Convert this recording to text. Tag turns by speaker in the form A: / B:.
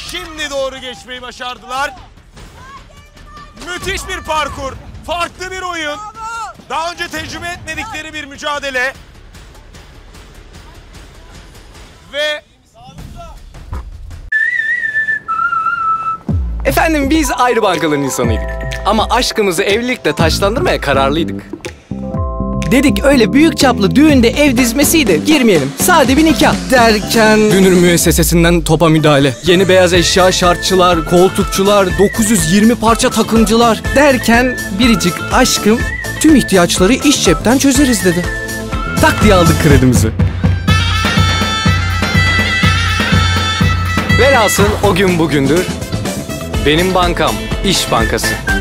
A: şimdi doğru geçmeyi başardılar. Müthiş bir parkur, farklı bir oyun. Daha önce tecrübe etmedikleri bir mücadele. Ve
B: Efendim biz ayrı bankaların insanıydık. Ama aşkımızı evlilikle taçlandırmaya kararlıydık. Dedik öyle büyük çaplı düğünde ev dizmesiydi. Girmeyelim. Sade bir nikah derken... Dünür müessesesinden topa müdahale. Yeni beyaz eşya, şartçılar, koltukçular, 920 parça takımcılar derken biricik aşkım tüm ihtiyaçları iş cepten çözeriz dedi. Tak diye aldık kredimizi. Velhasıl o gün bugündür benim bankam İş Bankası.